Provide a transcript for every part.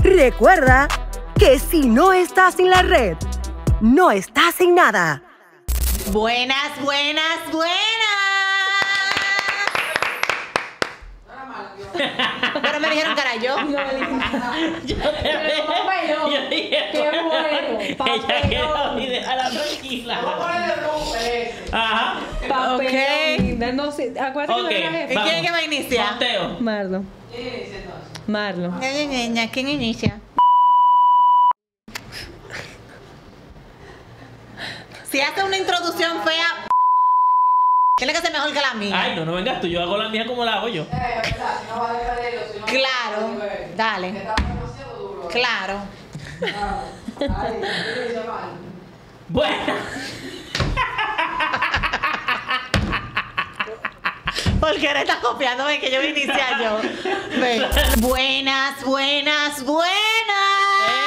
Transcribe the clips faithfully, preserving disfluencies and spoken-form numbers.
Recuerda que si no estás en la red, no estás en nada. Buenas, buenas, buenas. Pero me dijeron que era yo. No, yo te veo. Yo dije, qué bueno. Ella quedó y déjala tranquila. Ajá. Ok. No, sí, acuérdate okay. que no ¿Y quién es que va a iniciar? Conteo. Marlon. Marlon. ¿Quién inicia? ¿Quién inicia? Si hace una introducción fea, tiene que ser mejor que la mía. Ay, no, no vengas tú, yo hago la mía como la hago yo. Claro, dale. Claro. Bueno. Porque ahora estás copiándome que yo voy a iniciar yo. Ven. Buenas, buenas, buenas.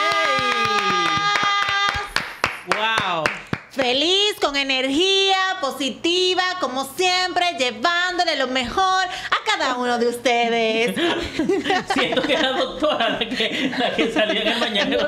Hey. Wow. Feliz, con energía positiva, como siempre, llevándole lo mejor a cada uno de ustedes. Siento que la doctora la que, la que salió en el mañanero.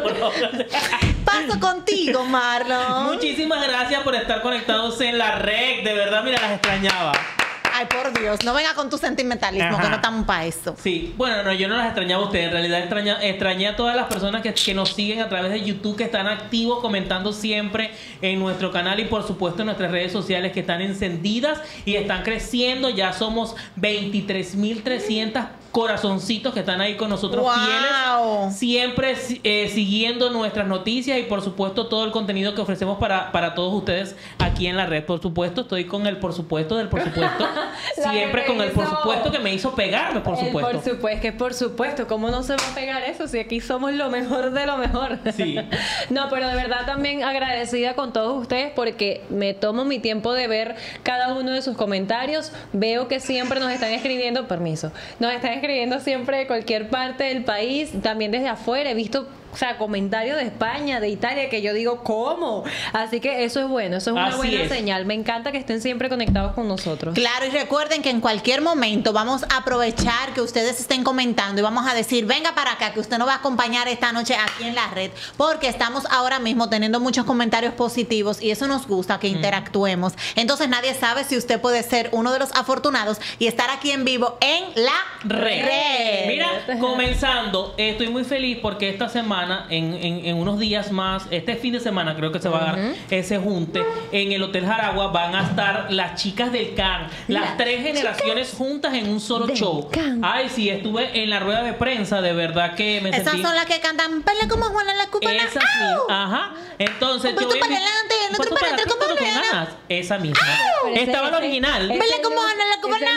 Paso contigo, Marlon. Muchísimas gracias por estar conectados en la red. De verdad, mira, las extrañaba. Ay, por Dios, no venga con tu sentimentalismo. Ajá. Que no estamos para eso. Sí, bueno, no, yo no las extrañaba a ustedes. En realidad extraña, extrañé a todas las personas que, que nos siguen a través de YouTube, que están activos, comentando siempre en nuestro canal y por supuesto en nuestras redes sociales, que están encendidas y están creciendo. Ya somos veintitrés mil trescientos corazoncitos que están ahí con nosotros, wow, fieles, siempre eh, siguiendo nuestras noticias y por supuesto todo el contenido que ofrecemos para, para todos ustedes aquí en la red. Por supuesto, estoy con el por supuesto del por supuesto. Siempre con el por supuesto que me hizo pegarme, por supuesto. Por supuesto, que por supuesto, ¿cómo no se va a pegar eso si aquí somos lo mejor de lo mejor? Sí. No, pero de verdad también agradecida con todos ustedes porque me tomo mi tiempo de ver cada uno de sus comentarios. Veo que siempre nos están escribiendo, permiso, nos están escribiendo siempre de cualquier parte del país, también desde afuera. He visto, o sea, comentarios de España, de Italia, que yo digo, ¿cómo? Así que eso es bueno, eso es una Así buena es. señal. Me encanta que estén siempre conectados con nosotros. Claro, y recuerden que en cualquier momento vamos a aprovechar que ustedes estén comentando y vamos a decir, venga para acá, que usted nos va a acompañar esta noche aquí en la red, porque estamos ahora mismo teniendo muchos comentarios positivos y eso nos gusta, que interactuemos. Entonces nadie sabe si usted puede ser uno de los afortunados y estar aquí en vivo en la red. red. Mira, comenzando, estoy muy feliz porque esta semana En, en, en unos días más, este fin de semana creo que se va a dar uh-huh. ese junte en el Hotel Jaragua. Van a estar las chicas del Can, las la tres generaciones juntas en un solo show. Can. Ay, sí, estuve en la rueda de prensa, de verdad que me Esas sentí... son las que cantan Pele como Juana la Cubana. Esas sí, ajá. Entonces, un paso para adelante, el otro para atrás como ganas. Esa misma. Ese, Estaba el original. Pele como Juana la Cubana.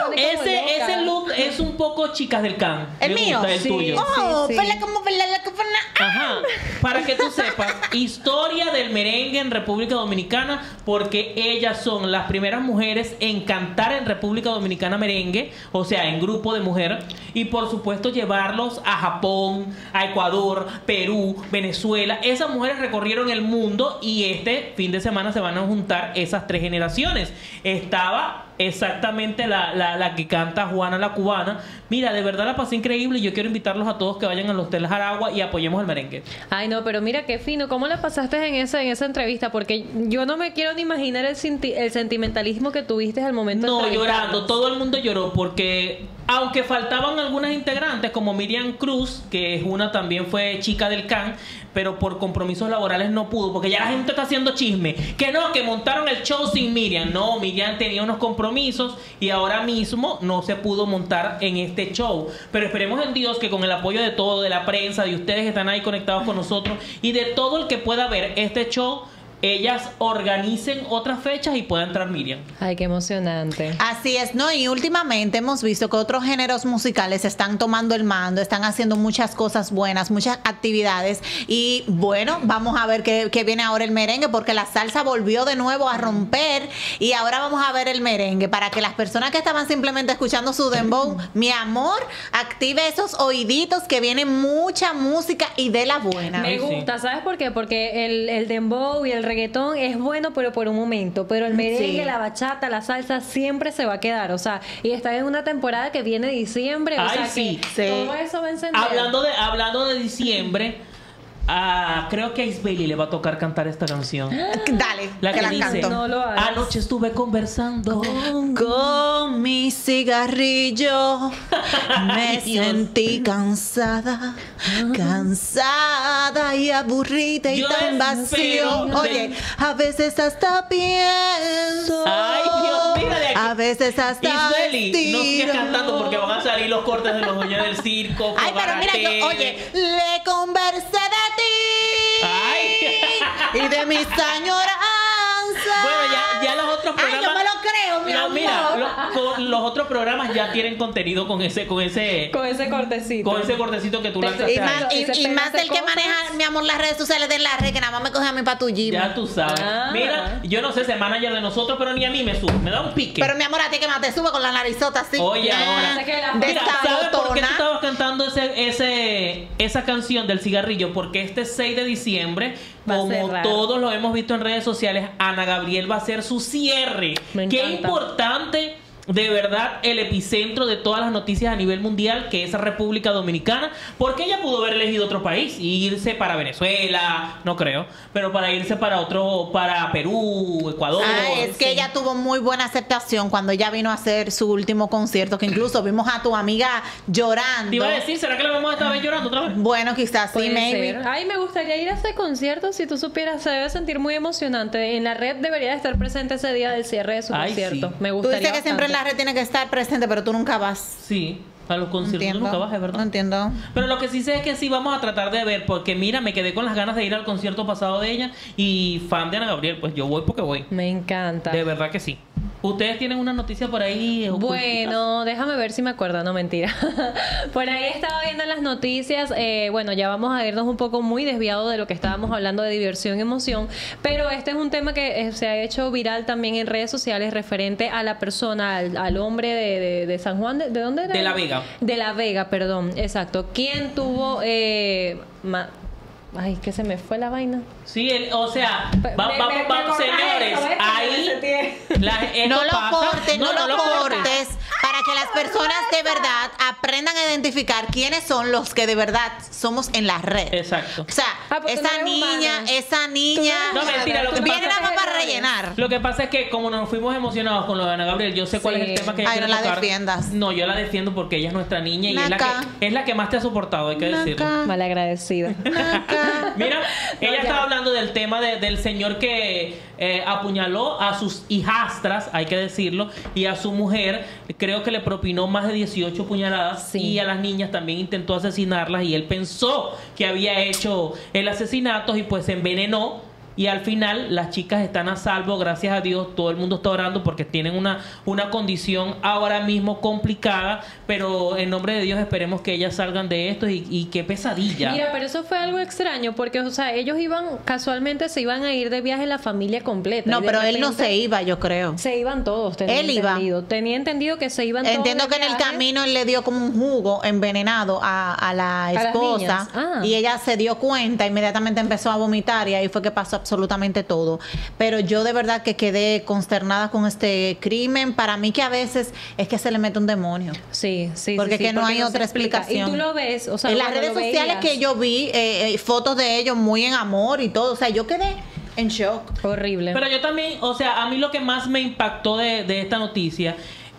Ese, ese look es un poco chicas del Can. ¿El me mío? Gusta, el sí, tuyo. Oh, sí, sí. Pele como Pele la Cubana. Ajá. Para que tú sepas, historia del merengue en República Dominicana, porque ellas son las primeras mujeres en cantar en República Dominicana merengue, o sea, en grupo de mujer, y por supuesto llevarlos a Japón, a Ecuador, Perú, Venezuela. Esas mujeres recorrieron el mundo y este fin de semana se van a juntar esas tres generaciones. Estaba exactamente la, la, la que canta Juana la Cubana. Mira, de verdad la pasé increíble y yo quiero invitarlos a todos que vayan al Hotel Jaragua y apoyemos el merengue. Ay, no, pero mira qué fino. ¿Cómo la pasaste en esa, en esa entrevista? Porque yo no me quiero ni imaginar el, senti el sentimentalismo que tuviste al momento no, de llorando. Todo el mundo lloró porque aunque faltaban algunas integrantes como Miriam Cruz, que es una también fue chica del Can, pero por compromisos laborales no pudo, porque ya la gente está haciendo chisme. Que no, que montaron el show sin Miriam. No, Miriam tenía unos compromisos y ahora mismo no se pudo montar en este show. Pero esperemos en Dios que con el apoyo de todo, de la prensa, de ustedes que están ahí conectados con nosotros y de todo el que pueda ver este show, ellas organicen otras fechas y pueda entrar Miriam. Ay, qué emocionante. Así es, ¿no? Y últimamente hemos visto que otros géneros musicales están tomando el mando, están haciendo muchas cosas buenas, muchas actividades. Y bueno, vamos a ver qué, qué viene ahora el merengue, porque la salsa volvió de nuevo a romper y ahora vamos a ver el merengue. Para que las personas que estaban simplemente escuchando su dembow, mi amor, active esos oíditos que viene mucha música y de la buena. Me gusta, ¿sabes por qué? Porque el, el dembow y el reggaetón es bueno, pero por un momento. Pero el merengue, Sí. la bachata, la salsa siempre se va a quedar. O sea, y está en una temporada que viene diciembre. O Ay, sea, sí, que sí. todo eso va a encender. Hablando de, hablando de diciembre, ah, creo que a Ace Bailey le va a tocar cantar esta canción. Dale, La que que la dice, canto. No lo hagas. anoche estuve conversando. Con mi cigarrillo me Ay, Dios. sentí cansada, cansada y aburrida y Yo tan vacío. espero Oye, de- a veces hasta pienso. Ay, Dios, mira de aquí. A veces hasta Isbeli, no sigas estiro. cantando porque van a salir los cortes de los dueños del circo. Ay, pero mira, Fogarate. yo, oye, le conversé de ti Ay. y de mis añoranzas. Bueno, ya, ya los otros Ay, programas. yo me lo creo, mi No, amor. mira, lo- con- los otros programas ya tienen contenido con ese, con ese, Con ese cortecito. con ese cortecito que tú Te- lanzaste Y más, ahí. y, Ese y más pedazo de el que cosas. maneja, mi amor, las redes sociales de la red, que nada más me coge a mí para tu gym. Ya tú sabes. Ah. Mira, yo no sé si es manager de nosotros, pero ni a mí me sube. Me da un pique. Pero mi amor, a ti que más te sube con la narizota así. Oye, Ah, ahora. que la- de Mira, esta ¿sabes por qué tú botona. estabas cantando ese, ese, esa canción del cigarrillo? Porque este seis de diciembre, Va a como cerrar. todos lo hemos visto en redes sociales, Ana Gabriel va a hacer su cierre. Me Qué encanta. importante, de verdad, el epicentro de todas las noticias a nivel mundial, que es República Dominicana, porque ella pudo haber elegido otro país y irse para Venezuela, no creo, pero para irse para otro, para Perú, Ecuador. Ah, es que sí. ella tuvo muy buena aceptación cuando ella vino a hacer su último concierto, que incluso vimos a tu amiga llorando. Te iba a decir, ¿será que la vamos a estar llorando otra vez? Bueno, quizás sí, Puede maybe. ser. Ay, me gustaría ir a ese concierto. Si tú supieras, se debe sentir muy emocionante. En la red debería de estar presente ese día del cierre de su Ay, concierto. sí. Me Tú gustaría. dices que siempre en la bastante. red tiene que estar presente, pero tú nunca vas. Sí, a los No conciertos entiendo. nunca bajes, ¿verdad? No entiendo. Pero lo que sí sé es que sí vamos a tratar de ver, porque mira, me quedé con las ganas de ir al concierto pasado de ella y fan de Ana Gabriel, pues yo voy porque voy. Me encanta. De verdad que sí. ¿Ustedes tienen una noticia por ahí? ocultica? Bueno, déjame ver si me acuerdo, no mentira. Por ahí estaba viendo en las noticias, eh, bueno, ya vamos a irnos un poco muy desviado de lo que estábamos hablando de diversión y emoción, pero este es un tema que eh, se ha hecho viral también en redes sociales referente a la persona, al, al hombre de, de- de San Juan, ¿de, de dónde era? De La Vega. De La Vega, perdón, exacto. ¿Quién tuvo... Eh, ma- Ay, que se me fue la vaina. Sí, el- o sea, Me- va- me- va- me- va- me corta señores, eso, ¿ves? ahí la- esto No lo pasa- cortes, no, lo cortes. cortes, para que las personas de verdad aprendan a identificar quiénes son los que de verdad somos en la red. Exacto. O sea, Ah, pues tú no esa eres niña, humana. esa niña No, mentira, lo que viene pasa- nada más para rellenar. Lo que pasa es que como nos fuimos emocionados con lo de Ana Gabriel, yo sé cuál Sí. es el tema que ella Ay, quiere no la tocar. defiendas. No, yo la defiendo porque ella es nuestra niña y es la, Naca. que, es la que más te ha soportado, hay que decirlo. Naca. Malagradecida. Naca. Mira, ella ya. estaba hablando del tema de- del señor que eh, apuñaló a sus hijastras, hay que decirlo, y a su mujer, creo que le propinó más de dieciocho puñaladas, Sí. y a las niñas también intentó asesinarlas, y él pensó que había hecho el asesinato y pues se envenenó. Y al final las chicas están a salvo, gracias a Dios. Todo el mundo está orando porque tienen una, una condición ahora mismo complicada. Pero en nombre de Dios esperemos que ellas salgan de esto. Y, y qué pesadilla. Mira, pero eso fue algo extraño porque, o sea, ellos iban, casualmente se iban a ir de viaje la familia completa. No, y de pero él no repente se iba, yo creo. Se iban todos, tenía Él iba. entendido. Tenía entendido que se iban todos Entiendo de que en el viaje. camino él le dio como un jugo envenenado a, a la las esposa niñas. Ah. y ella se dio cuenta, inmediatamente empezó a vomitar y ahí fue que pasó absolutamente todo. Pero yo de verdad que quedé consternada con este crimen. Para mí que a veces es que se le mete un demonio. Sí, sí, Porque sí, es sí, que no se hay otra explica. explicación. Y tú lo ves, o sea, en las cuando redes lo sociales veías, que yo vi, eh, eh, fotos de ellos muy en amor y todo. O sea, yo quedé en shock. horrible. Pero yo también, o sea, a mí lo que más me impactó de, de esta noticia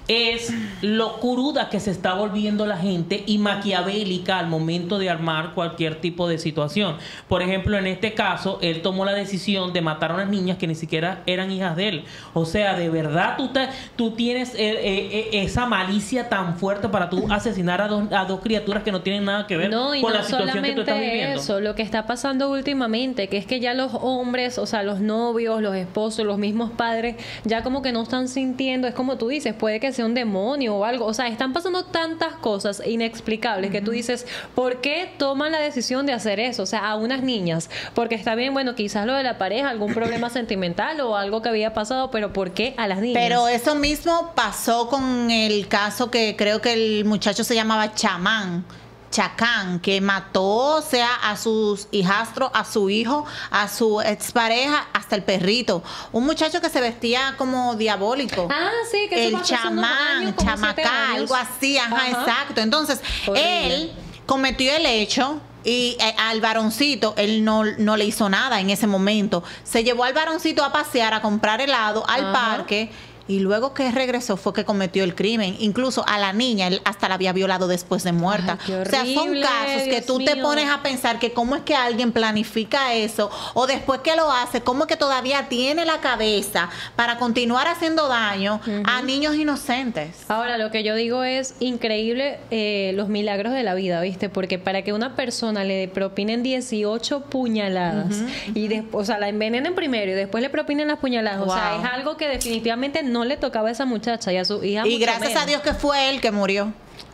es lo cruda que se está volviendo la gente y maquiavélica al momento de armar cualquier tipo de situación. Por ejemplo, en este caso, él tomó la decisión de matar a unas niñas que ni siquiera eran hijas de él. O sea, de verdad tú, te- tú tienes eh, eh, eh, esa malicia tan fuerte para tú asesinar a dos, a dos criaturas que no tienen nada que ver No, y con no la situación que tú estás solamente viviendo. eso, lo que está pasando últimamente, que es que ya los hombres, o sea, los novios, los esposos, los mismos padres, ya como que no están sintiendo, es como tú dices, puede que sea un demonio o algo, o sea, están pasando tantas cosas inexplicables que tú dices, ¿por qué toman la decisión de hacer eso? O sea, a unas niñas, porque está bien, bueno, quizás lo de la pareja, algún problema sentimental o algo que había pasado, pero ¿por qué a las niñas? Pero eso mismo pasó con el caso que creo que el muchacho se llamaba Chamán. chacán que mató, o sea, a sus hijastros, a su hijo, a su expareja, hasta el perrito. Un muchacho que se vestía como diabólico. Ah, sí, que eso el pasó hace unos chamán, años, como siete chamacá, años. algo así, ajá, Ajá. exacto. Entonces, Horrible. él cometió el hecho y eh, al varoncito él no, no le hizo nada en ese momento. Se llevó al varoncito a pasear, a comprar helado al Ajá. parque. Y luego que regresó fue que cometió el crimen. Incluso a la niña, él hasta la había violado después de muerta. Ay, qué o sea, son horrible, casos que Dios tú te mío. pones a pensar que cómo es que alguien planifica eso o después que lo hace, cómo es que todavía tiene la cabeza para continuar haciendo daño a niños inocentes. Ahora, lo que yo digo es increíble eh, los milagros de la vida, ¿viste? Porque para que una persona le propinen dieciocho puñaladas y después, o sea, la envenenen primero y después le propinen las puñaladas, o sea, Wow. es algo que definitivamente no le tocaba a esa muchacha y a su hija. Y mucho gracias menos. a Dios que fue él que murió.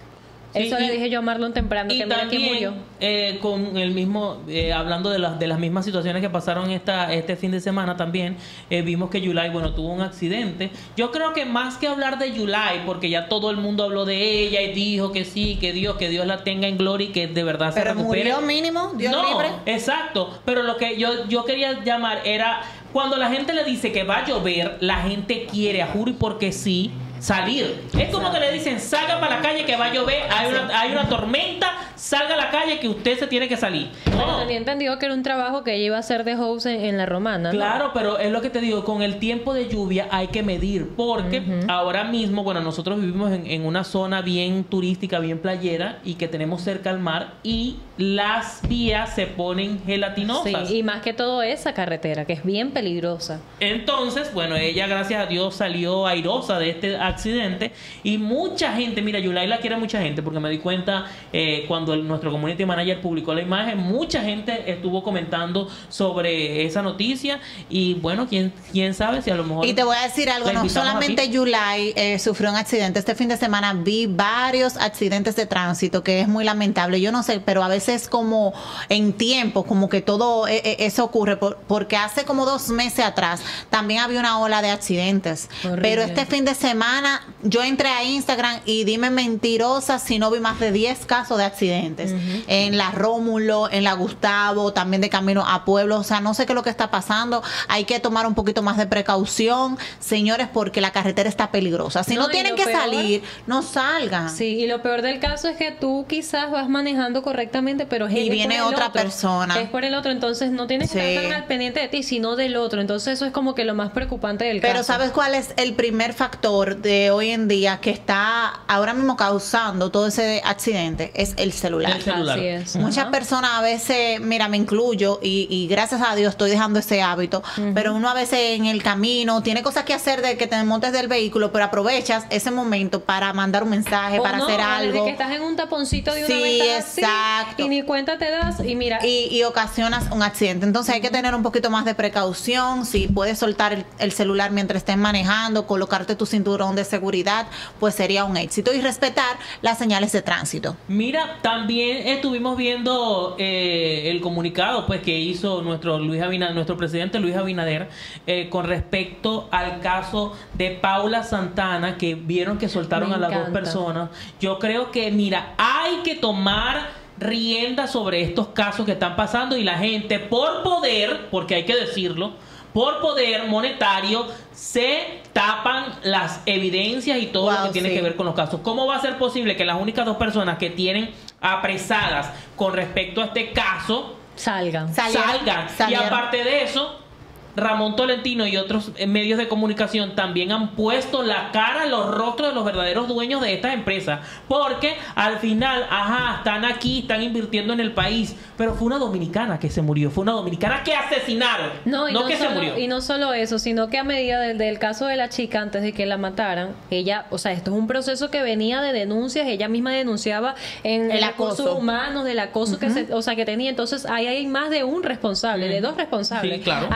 Eso Sí, le y- dije yo a Marlon temprano, Y que mira quién murió. también eh, con el mismo, eh, hablando de las de las mismas situaciones que pasaron esta este fin de semana también, eh, vimos que Yulai, bueno, tuvo un accidente. Yo creo que más que hablar de Yulai, porque ya todo el mundo habló de ella y dijo que sí, que Dios, que Dios la tenga en gloria y que de verdad se Pero recupere. murió mínimo, Dios no, libre. exacto. Pero lo que yo, yo quería llamar era cuando la gente le dice que va a llover, la gente quiere, a juro y porque sí, salir. Es como que le dicen, salga para la calle que va a llover, hay una, hay una tormenta, salga a la calle que usted se tiene que salir. Bueno, No. tenía entendido que era un trabajo que ella iba a hacer de host en, en la Romana, ¿no? Claro, pero es lo que te digo, con el tiempo de lluvia hay que medir, porque ahora mismo, bueno, nosotros vivimos en, en una zona bien turística, bien playera, y que tenemos cerca al mar, y las vías se ponen gelatinosas. Sí, y más que todo esa carretera, que es bien peligrosa. Entonces, bueno, ella gracias a Dios salió airosa de este accidente y mucha gente, mira, Yulai la quiere mucha gente porque me di cuenta eh, cuando el- nuestro community manager publicó la imagen, mucha gente estuvo comentando sobre esa noticia y bueno, quién, quién sabe si a lo mejor... Y te voy a decir algo, la no invitamos solamente aquí. Yulai eh, sufrió un accidente. Este fin de semana vi varios accidentes de tránsito que es muy lamentable. Yo no sé, pero a veces como en tiempo, como que todo eh, eh, eso ocurre, por- porque hace como dos meses atrás también había una ola de accidentes. Horrible. Pero este fin de semana yo entré a Instagram y dime mentirosa si no vi más de diez casos de accidentes. En la Rómulo, en la Gustavo, también de camino a Pueblo. O sea, no sé qué es lo que está pasando. Hay que tomar un poquito más de precaución, señores, porque la carretera está peligrosa. Si no, No, y tienen lo que peor- salir, no salgan. Sí, y lo peor del caso es que tú quizás vas manejando correctamente, pero es Y es viene por el otra otro. persona. Es por el otro, entonces no tienes que Sí. estar tan al pendiente de ti, sino del otro. Entonces eso es como que lo más preocupante del Pero caso. ¿sabes cuál es el primer factor de hoy en día que está ahora mismo causando todo ese accidente? Es el celular. El celular. Así es. Muchas Ajá. personas a veces, mira, me incluyo y, y gracias a Dios estoy dejando ese hábito, pero uno a veces en el camino tiene cosas que hacer de que te montes del vehículo, pero aprovechas ese momento para mandar un mensaje, O para no, hacer desde algo que estás en un taponcito de una Sí, ventana así, exacto. y ni cuenta te das y mira, y, y ocasionas un accidente. Entonces hay que tener un poquito más de precaución. Si puedes soltar el, el celular mientras estés manejando, colocarte tu cinturón de seguridad, pues sería un éxito. Y respetar las señales de tránsito. Mira, también estuvimos viendo eh, el comunicado pues que hizo nuestro Luis Abinader, nuestro presidente Luis Abinader eh, con respecto al caso de Paula Santana, que vieron que soltaron Me a las dos encanta. personas. Yo creo que, mira, hay que tomar rienda sobre estos casos que están pasando y la gente por poder, porque hay que decirlo, por poder monetario se tapan las evidencias y todo lo Wow, que tiene sí. que ver con los casos. ¿Cómo va a ser posible que las únicas dos personas que tienen apresadas con respecto a este caso salgan. Salieron, salgan? salieron. Y aparte de eso, Ramón Tolentino y otros eh, medios de comunicación también han puesto la cara, los rostros de los verdaderos dueños de estas empresas. Porque al final, ajá, están aquí, están invirtiendo en el país. Pero fue una dominicana que se murió. Fue una dominicana que asesinaron. No, y no, que solo, se murió. y no solo eso, sino que a medida del, del caso de la chica, antes de que la mataran, ella, o sea, esto es un proceso que venía de denuncias, ella misma denunciaba en El recursos acoso. humanos, del acoso que se, o sea, que tenía. Entonces, ahí hay más de un responsable, de dos responsables. Sí, claro. Ahí está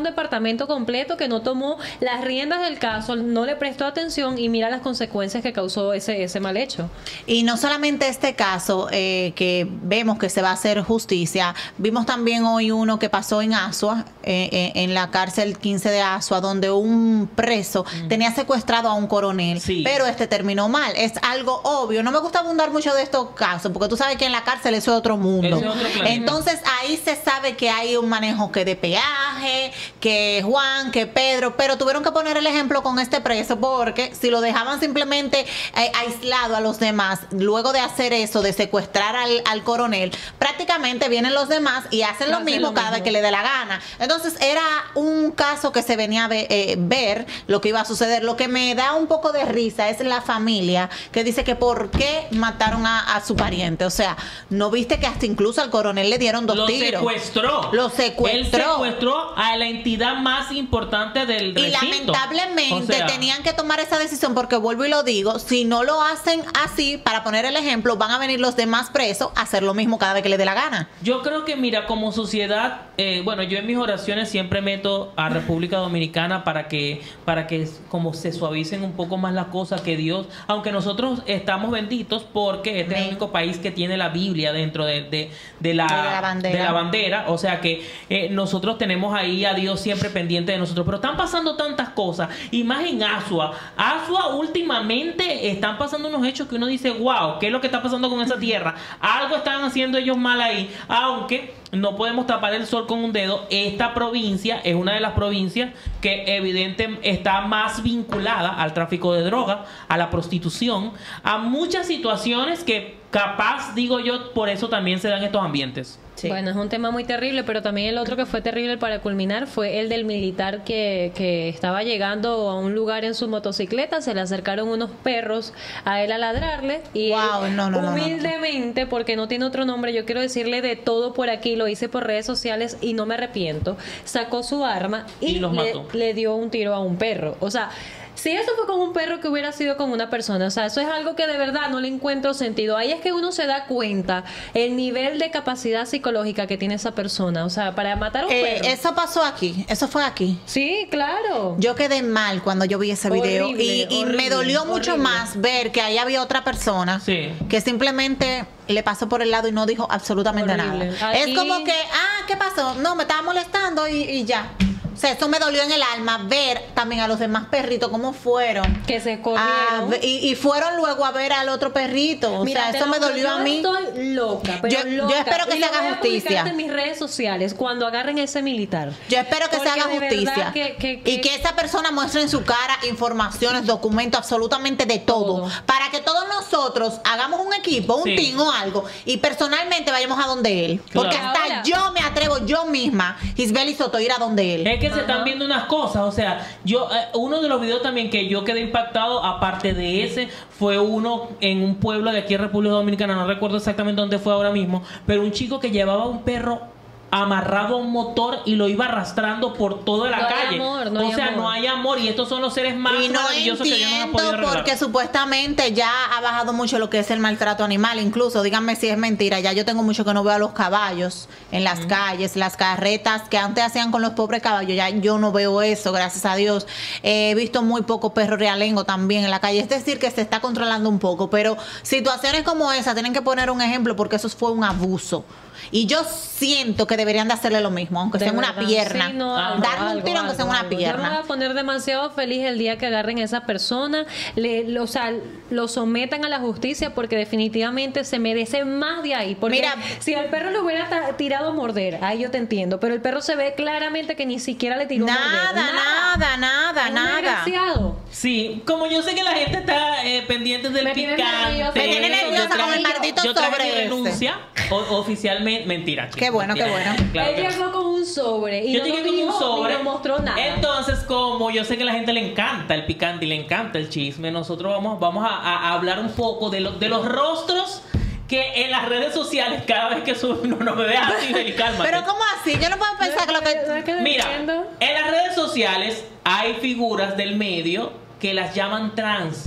un departamento completo que no tomó las riendas del caso, no le prestó atención y mira las consecuencias que causó ese, ese mal hecho. Y no solamente este caso eh, que vemos que se va a hacer justicia, vimos también hoy uno que pasó en Asua, eh, eh, en la cárcel quince de Asua, donde un preso mm. tenía secuestrado a un coronel, sí. pero este terminó mal. Es algo obvio. No me gusta abundar mucho de estos casos, porque tú sabes que en la cárcel eso es otro mundo. Es otro Entonces ahí se sabe que hay un manejo que de peaje, que Juan, que Pedro, pero tuvieron que poner el ejemplo con este preso, porque si lo dejaban simplemente eh, aislado a los demás, luego de hacer eso, de secuestrar al, al coronel, prácticamente vienen los demás y hacen lo mismo lo cada mismo. vez que le dé la gana. Entonces era un caso que se venía a ver, eh, ver lo que iba a suceder. Lo que me da un poco de risa es la familia que dice que por qué mataron a, a su pariente. O sea, ¿no viste que hasta incluso al coronel le dieron dos lo tiros? Secuestró. Lo secuestró. Él secuestró a la entidad más importante del recinto. Y lamentablemente o sea, tenían que tomar esa decisión, porque vuelvo y lo digo, si no lo hacen así, para poner el ejemplo, van a venir los demás presos a hacer lo mismo cada vez que le dé la gana. Yo creo que, mira, como sociedad, eh, bueno, yo en mis oraciones siempre meto a República Dominicana para que, para que como se suavicen un poco más las cosas, que Dios, aunque nosotros estamos benditos porque este sí. es el único país que tiene la Biblia dentro de, de, de, la, de, la, bandera. de la bandera, o sea que eh, nosotros tenemos ahí a Dios siempre pendiente de nosotros, pero están pasando tantas cosas, y más en Asua. Asua últimamente están pasando unos hechos que uno dice, wow, ¿qué es lo que está pasando con esa tierra? Algo están haciendo ellos mal ahí, aunque no podemos tapar el sol con un dedo. Esta provincia es una de las provincias que evidente está más vinculada al tráfico de droga, a la prostitución, a muchas situaciones que capaz, digo yo, por eso también se dan estos ambientes. Sí. Bueno, es un tema muy terrible, pero también el otro que fue terrible para culminar fue el del militar que, que estaba llegando a un lugar en su motocicleta, se le acercaron unos perros a él a ladrarle y wow, él, no, no, humildemente, no, no. porque no tiene otro nombre, yo quiero decirle de todo por aquí, lo hice por redes sociales y no me arrepiento, sacó su arma y, y los le, mató. le dio un tiro a un perro. O sea, si eso fue con un perro, que hubiera sido con una persona. O sea, eso es algo que de verdad no le encuentro sentido. Ahí es que uno se da cuenta el nivel de capacidad psicológica que tiene esa persona. O sea, para matar a un eh, perro. Eso pasó aquí, eso fue aquí. Sí, claro. Yo quedé mal cuando yo vi ese video. Horrible, y, y horrible, me dolió horrible. mucho más ver que ahí había otra persona sí. que simplemente le pasó por el lado y no dijo absolutamente horrible. nada. Aquí... Es como que, ah, ¿qué pasó? No, me estaba molestando y, y ya. O sea, eso me dolió en el alma, ver también a los demás perritos cómo fueron. Que se corrieron. A, y, y fueron luego a ver al otro perrito. O Mira, sea, eso me dolió a mí. Yo estoy loca, pero yo, loca. Yo espero que y se haga justicia. en mis redes sociales cuando agarren a ese militar. Yo espero que Porque se haga justicia. Que, que, que, y que esa persona muestre en su cara informaciones, documentos, absolutamente de todo, todo. Para que todos nosotros hagamos un equipo, un sí. team o algo, y personalmente vayamos a donde él. Claro. Porque hasta Ahora. yo me atrevo, yo misma, Isbeli Soto, ir a donde él. Es que Ajá. se están viendo unas cosas, o sea, yo eh, uno de los videos también que yo quedé impactado, aparte de ese, fue uno en un pueblo de aquí en República Dominicana, no recuerdo exactamente dónde fue ahora mismo, pero un chico que llevaba un perro amarrado a un motor y lo iba arrastrando por toda la no calle. Hay amor, no o hay sea, amor. no hay amor, y estos son los seres más y no maravillosos que yo no he podido arreglar. Porque supuestamente ya ha bajado mucho lo que es el maltrato animal, incluso, díganme si es mentira, ya yo tengo mucho que no veo a los caballos en las uh-huh. calles, las carretas que antes hacían con los pobres caballos, ya yo no veo eso, gracias a Dios. Eh, he visto muy poco perro realengo también en la calle, es decir, que se está controlando un poco, pero situaciones como esa tienen que poner un ejemplo, porque eso fue un abuso. Y yo siento que deberían de hacerle lo mismo, aunque sea en una pierna. Sí, no, ah, algo, darle un algo, tiro aunque sea en una algo. pierna. Yo me voy a poner demasiado feliz el día que agarren a esa persona, le, lo, o sea, lo sometan a la justicia, porque definitivamente se merece más de ahí. Porque Mira, si el perro lo hubiera tirado a morder, ahí yo te entiendo, pero el perro se ve claramente que ni siquiera le tiró nada, a morder. Nada, nada, es nada, un desgraciado. Sí, como yo sé que la gente está eh, pendiente del me picante. Me tiene nerviosa con el maldito yo traje sobre mi renuncia o, oficialmente, mentira, chicos. Qué bueno, mentira. qué bueno. Claro, Él llegó con un sobre y yo no llegué nos con dijo, un sobre. ni nos mostró nada. Entonces, como yo sé que a la gente le encanta el picante y le encanta el chisme, nosotros vamos, vamos a, a hablar un poco de, lo, de los rostros que en las redes sociales cada vez que suben no, no me veas así, y cálmate. Pero ¿cómo así? Yo no puedo pensar que lo que... Mira, en las redes sociales hay figuras del medio que las llaman trans.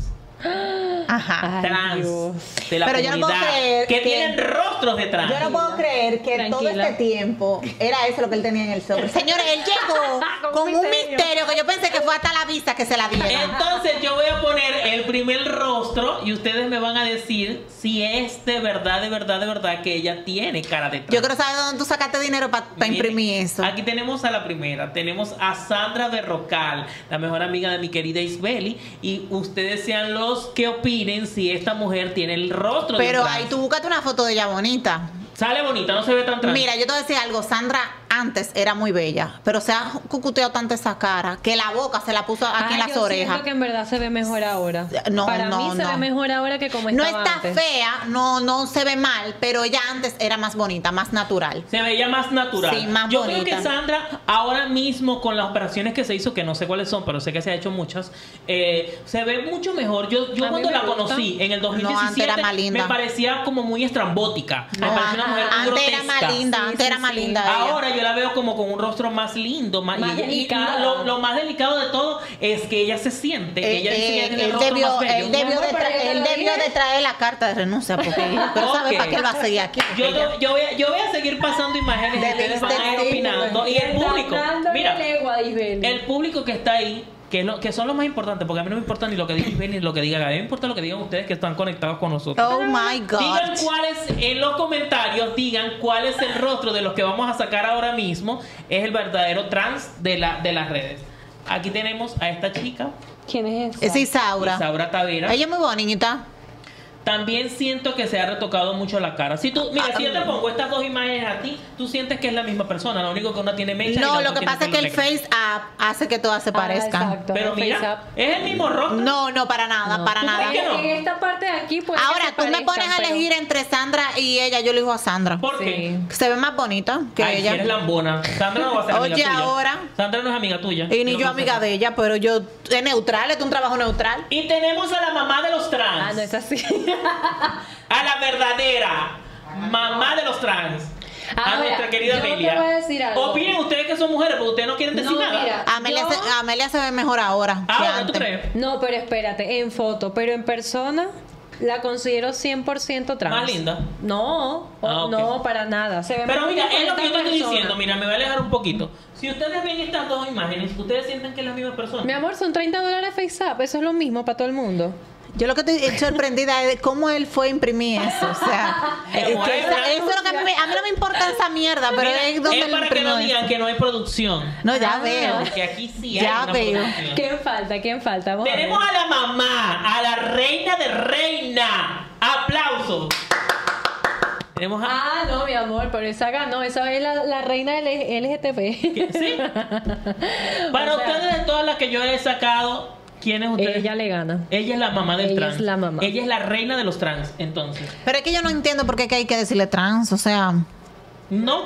Ajá. Ay, trans Dios. de la Pero yo no comunidad puedo creer que, que- tienen rostros de trans. Yo no puedo creer que todo Tranquila. este tiempo era eso lo que él tenía en el sobre. Señores, él llegó Con con un un misterio. misterio que yo pensé que fue hasta la vista que se la dieron. Entonces yo voy a poner el primer rostro y ustedes me van a decir si es de verdad, de verdad, de verdad que ella tiene cara de trans. Yo quiero saber dónde tú sacaste dinero para Miren, imprimir eso. Aquí tenemos a la primera, tenemos a Sandra Berrocal, la mejor amiga de mi querida Isbeli, y ustedes sean los que opinen si esta mujer tiene el rostro de Pero trans. ahí tú búscate una foto de ella bonita. Sale bonita, no se ve tan trans. Mira, yo te voy a decir algo. Sandra antes era muy bella, pero se ha cucuteado tanto esa cara que la boca se la puso aquí Ay, en las yo orejas. siento que en verdad se ve mejor ahora. No, Para no, mí se no. ve mejor ahora que como No estaba está antes. fea, no, no se ve mal, pero ella antes era más bonita, más natural. Se veía más natural. Sí, más Yo bonita. creo que Sandra, ahora mismo con las operaciones que se hizo, que no sé cuáles son, pero sé que se ha hecho muchas, eh, se ve mucho mejor. Yo, yo A mí cuando me la gusta. conocí en el dos mil No, diecisiete, antes era más linda. me parecía como muy estrambótica. Me No, parecía una mujer muy antes era grotesca. más linda, Sí, antes sí, era más sí. linda ella. Ahora yo la veo como con un rostro más lindo, más, Más y, ella- y delicada. lo, lo más delicado de todo es que ella se siente, que Eh, ella dice que eh, tiene el él rostro debió, más bello. él debió, Mi amor, de, pero tra- yo te él lo debió dije. de traer la carta de renuncia porque pero sabe Ok. para qué él va a seguir aquí. Yo, Ella- yo, voy a, yo voy a seguir pasando imágenes y Debiste ustedes van a ir sí, opinando. Y el público, mira, Legua, Isbeli. el público que está ahí, que, no, que son los más importantes, porque a mí no me importa ni lo que diga Isbel ni lo que diga Gaby, a mí me importa lo que digan ustedes que están conectados con nosotros. Oh my Digan God. cuál es, en los comentarios, digan cuál es el rostro de los que vamos a sacar ahora mismo, es el verdadero trans de, la, de las redes. Aquí tenemos a esta chica, ¿Quién es esa? Es Isaura. Isaura Tavera. Ella es muy bonita. También siento que se ha retocado mucho la cara. Si tú, mira, si yo te pongo estas dos imágenes a ti, tú sientes que es la misma persona. Lo único que una tiene mecha y la No, otra lo que tiene pasa es que el pelo negro. face app hace que todas se Ah, parezcan. exacto. Pero el mira, face up. es el mismo rostro. No, no, para nada, No. para ¿Tú nada. crees que no? En esta parte de aquí puede que Ahora, se tú me parezcan, pones a pero- elegir entre Sandra y ella, yo elijo a Sandra. ¿Por qué? Sí. Se ve más bonita que Ay, si ella. eres lambona. Sandra no va a ser amiga Oye, tuya. ahora. Sandra no es amiga tuya. Y ni Quiero yo que amiga sepas. de ella, pero yo es neutral, es un trabajo neutral. Y tenemos a la mamá de los trans. Ah, no es así. A la verdadera mamá de los trans. a Ahora, nuestra querida yo te Amelia. voy a decir algo. Opinen ustedes que son mujeres, pero ustedes no quieren decir No, nada. mira. Amelia, Yo- se, Amelia se ve mejor ahora. que Ahora, ¿tú antes. crees? No, pero espérate, en foto, pero en persona la considero cien por ciento trans. ¿Más linda? No, o- Ah, ok. no, para nada. Se ve Pero más mira, bonita es lo que yo te estoy persona. diciendo. Mira, me voy a alejar un poquito. Si ustedes ven estas dos imágenes, ustedes sienten que es la misma persona. Mi amor, son treinta dólares FaceApp, eso es lo mismo para todo el mundo. Yo lo que estoy sorprendida es de cómo él fue a imprimir eso. O sea, Es es que buena. esa- eso es lo que a mí, me- a mí no me importa esa mierda, pero Mira, es donde es él para que no imprimió digan eso. que no hay producción. No, ya Ah. veo. Porque aquí sí Ya hay una veo. producción. ¿Quién falta? ¿Quién falta? Vamos a ver. Tenemos a la mamá, a la reina de reina. ¡Aplausos! Tenemos a... Ah, no, mi amor, pero esa ganó, esa es la, la reina del L G T B. ¿Qué? ¿Sí? Para O sea, ustedes, de todas las que yo he sacado, ¿quién es ustedes? Ella le gana. Ella es la mamá del Ella trans. es la mamá. Ella es la reina de los trans, entonces. Pero es que yo no entiendo por qué que hay que decirle trans, o sea, No.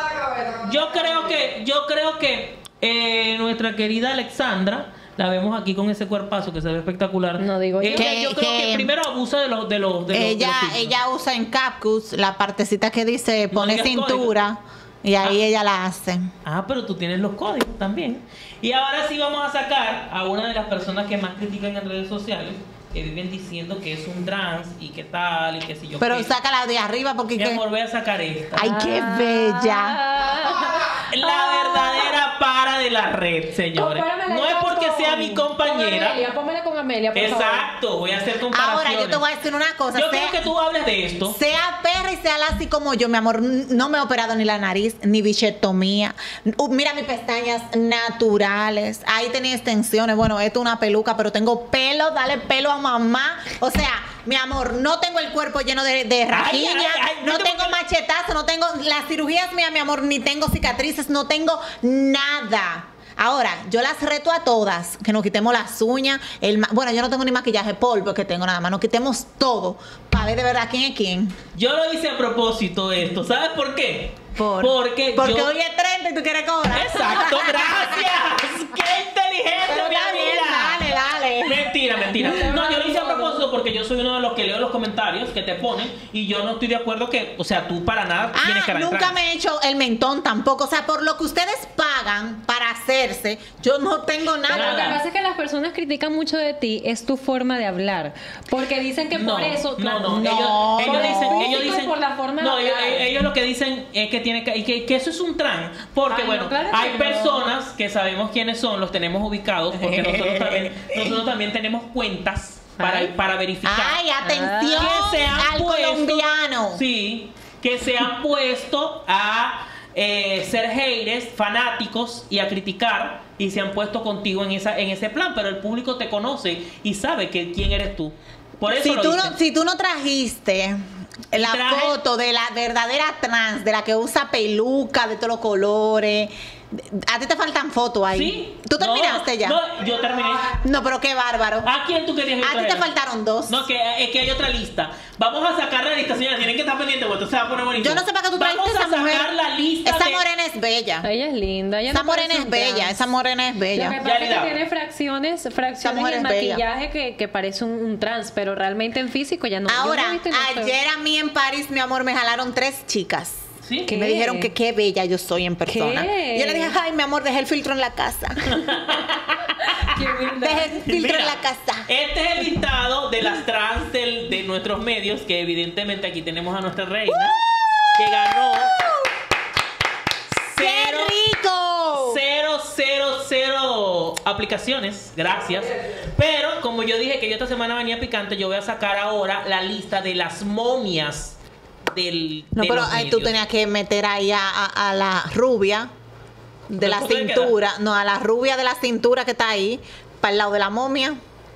Yo creo que, yo creo que eh, nuestra querida Alexandra, la vemos aquí con ese cuerpazo que se ve espectacular. No digo yo. Ella, Que- yo creo que, que- primero abusa de los de los de los- de ella los signos. ella usa en CapCut la partecita que dice No pone digas cintura y ahí Ah. ella la hace. Ah, pero tú tienes los códigos también. Y ahora sí vamos a sacar a una de las personas que más critican en redes sociales, que viven diciendo que es un trans y que tal y que si yo Pero qué. sácala de arriba porque Mi que- amor, voy a sacar esta. ay, qué bella. La verdadera para de la red, señores. Compáramela No es con- porque sea mi Con compañera. Amelia, pónmela con Amelia, por favor. Exacto, voy a hacer comparaciones. Ahora yo te voy a decir una cosa, Yo sea, quiero que tú hables de esto. sea perra y sea así como yo, mi amor, n- no me he operado ni la nariz, ni bichectomía. Uh, mira mis pestañas naturales. Ahí tenía extensiones. Bueno, esto es una peluca, pero tengo pelo, dale pelo a mamá. O sea, mi amor, no tengo el cuerpo lleno de, de raquiña, ay, ay, no no te- tengo machetazo, no tengo las cirugías mías, mi amor, ni tengo cicatrices, no tengo nada. Ahora, yo las reto a todas, que nos quitemos las uñas, el ma- bueno, yo no tengo ni maquillaje polvo que tengo nada más, nos quitemos todo para ver de verdad quién es quién. Yo lo hice a propósito esto. ¿Sabes por qué? Por- Porque Porque yo... hoy es treinta y tú quieres cobrar. Exacto, gracias. ¡Qué inteligente, Pero mi está bien, amiga! dale, dale. Mentira, mentira. No, yo lo hice a propósito porque yo soy uno de los que leo los comentarios que te ponen y yo no estoy de acuerdo que, o sea, tú para nada tienes Ah, cara de nunca trans. me he hecho el mentón tampoco. O sea, por lo que ustedes pagan para hacerse, yo no tengo Pero lo que nada. pasa es que las personas critican mucho de ti es tu forma de hablar. Porque dicen que No, por eso. no, claro, no, No, ellos, ellos no. dicen, ellos Físico y dicen, por la forma de no, ellos, hablar. ellos lo que dicen es que tiene que, que, que eso es un trans, porque Ay, bueno, no, claro que hay no. personas que sabemos quiénes son, los tenemos ubicados, porque nosotros también, nosotros también tenemos cuentas para, Ay. para verificar. Ay, atención que se han al puesto- colombiano. Sí, que se han puesto a eh, ser haters, fanáticos y a criticar y se han puesto contigo en esa en ese plan, pero el público te conoce y sabe que quién eres tú. Por eso Si lo tú, dicen. no, si tú no trajiste la traje- foto de la verdadera trans, de la que usa peluca de todos los colores, a ti te faltan fotos ahí. ¿Sí? ¿Tú No, terminaste ya? No, yo terminé. No, pero qué bárbaro. ¿A quién tú querías que A ti te trajera? faltaron dos. No, que es que hay otra lista. Vamos a sacar la lista, señora. Tienen que estar pendientes porque esto se va a poner bonito. Yo no sé para qué tú trajiste Vamos a esa mujer. sacar la lista Esa de- morena es bella. Ella es linda. Ella Esa no morena parece es un bella. trans. Esa morena es Lo que bella. pasa es que Yalida. tiene fracciones, fracciones mujer en es bella. maquillaje que, que parece un, un trans, pero realmente en físico ya no. yo no Ahora, he visto en esto. ayer a mí en París, mi amor, me jalaron tres chicas. ¿Sí? Que me ¿Qué? dijeron que qué bella yo soy en persona. ¿Qué? Y yo le dije, ay, mi amor, dejé el filtro en la casa. Qué humildad. Dejé el filtro Mira, en la casa. Este es el listado de las trans del- de nuestros medios, que evidentemente aquí tenemos a nuestra reina, que ganó ¡Qué cero, rico! cero, cero, cero aplicaciones. Gracias. Pero como yo dije que yo esta semana venía picante, yo voy a sacar ahora la lista de las momias del No, de pero los ahí tú medios. tenías que meter ahí a, a- a la rubia de ¿Pero la tú te cintura. No, a la rubia de la cintura que está ahí, para el lado de la momia.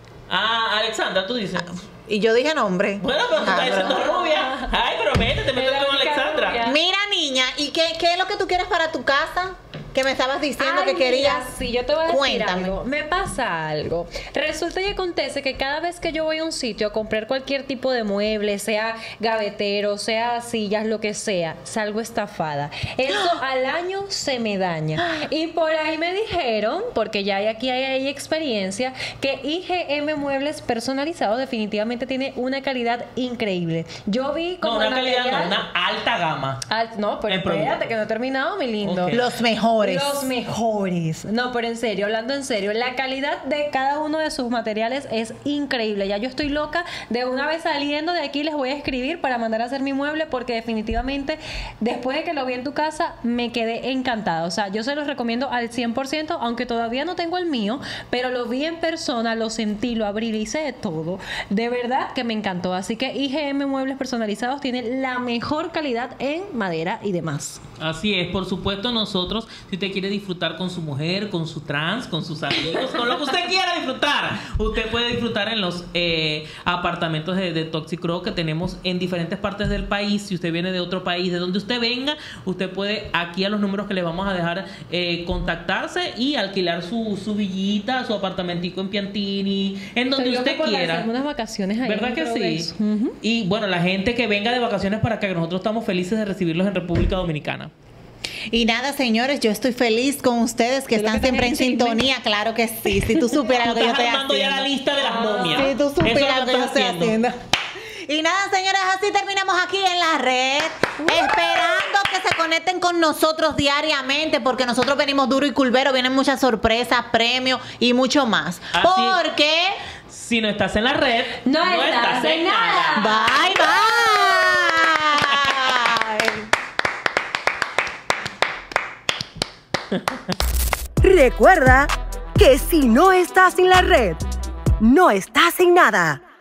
Ah, Alexandra, tú dices. Y yo dije nombre. Bueno, pero tú Ah, estás pero- diciendo rubia. Ay, pero métete, métete Era con única Alexandra. rubia. Mira, niña, ¿y qué, qué es lo que tú quieres para tu casa? Que me estabas diciendo Ay, que querías. mira, sí, yo te voy a decir Cuéntame. algo. Me pasa algo. Resulta y acontece que cada vez que yo voy a un sitio a comprar cualquier tipo de mueble, sea gavetero, sea sillas, lo que sea, salgo estafada. Eso al año se me daña. Y por ahí me dijeron, porque ya hay aquí hay, hay experiencia, que I G M Muebles Personalizados definitivamente tiene una calidad increíble. Yo vi No, como una el calidad, no, material- una alta gama. Al- no, pero En espérate, producto. que no he terminado, mi lindo. Ok. Los mejores. Los mejores. No, pero en serio, hablando en serio, la calidad de cada uno de sus materiales es increíble. Ya yo estoy loca. De una vez saliendo de aquí les voy a escribir para mandar a hacer mi mueble porque definitivamente después de que lo vi en tu casa me quedé encantada. O sea, yo se los recomiendo al cien por ciento, aunque todavía no tengo el mío, pero lo vi en persona, lo sentí, lo abrí, le hice de todo. De verdad que me encantó. Así que I G M Muebles Personalizados tiene la mejor calidad en madera y demás. Así es, por supuesto nosotros, si usted quiere disfrutar con su mujer, con su trans, con sus amigos, con lo que usted quiera disfrutar, usted puede disfrutar en los eh, apartamentos de, de Toxic Crow que tenemos en diferentes partes del país. Si usted viene de otro país, de donde usted venga, usted puede aquí a los números que le vamos a dejar eh, contactarse y alquilar su, su villita, su apartamentico en Piantini, en donde Estoy usted loca por quiera. hacerme unas vacaciones ahí ¿Verdad en que Progreso. sí? Ujú. Y bueno, la gente que venga de vacaciones para acá, que nosotros estamos felices de recibirlos en República Dominicana. Y nada, señores, yo estoy feliz con ustedes que ¿Tú lo están que siempre en estás en chisme? sintonía. Claro que sí. Si tú supieras Tú lo que yo estás estoy armando ya la haciendo. lista de las momias. Si tú Eso es lo supieras lo que yo estás estoy haciendo. Y nada, señores, así terminamos aquí en la red, esperando que se conecten con nosotros diariamente, porque nosotros venimos duro y culvero, vienen muchas sorpresas, premios y mucho más. Así- Porque, Si no estás en la red, No estás en nada. bye bye. Recuerda que si no estás en la red, no estás en nada.